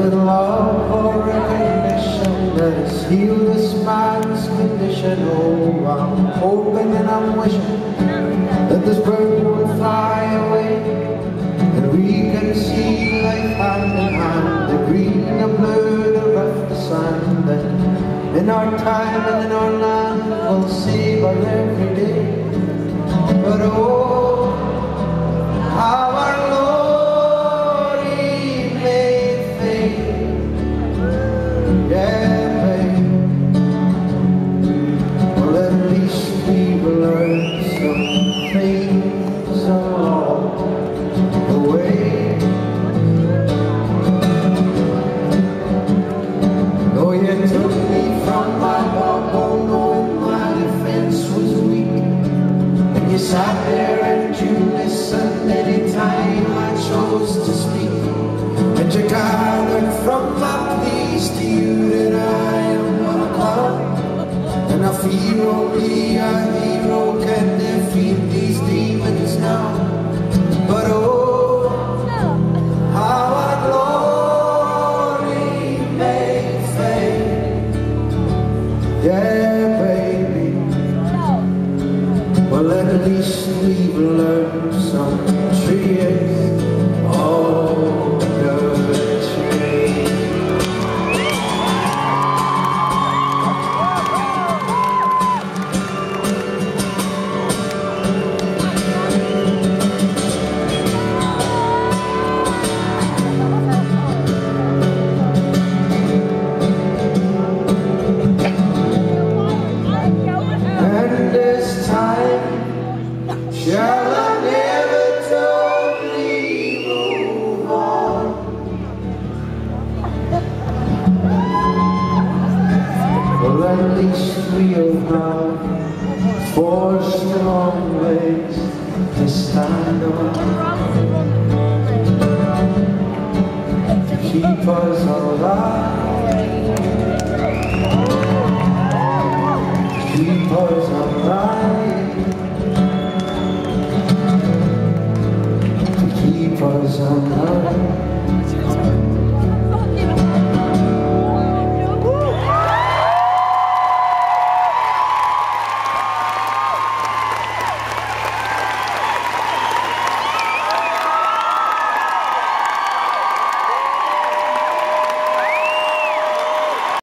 with love or recognition that has healed this man's condition. Oh, I'm hoping and I'm wishing that this bird won't fly away, and we can see life hand in hand, the green, the blue, the rough, the sand, and in our time and in our land we'll save our every day. But oh, how our glory may fade, yeah, babe. Well, at least we will learn some things along the way. Oh, you took me from my bubble, knowing my defense was weak, and you sat there and you listened anytime I chose to speak, and you gathered from my pleas to you that I am not a clown, and I feel only a hero can defeat these demons now. But oh, how our glory may fade, yeah, baby. Well, at least we've learned some tricks of the trade. And this time shall I never totally move on. Well, at least we have now forged the long ways to stand on, to keep us alive.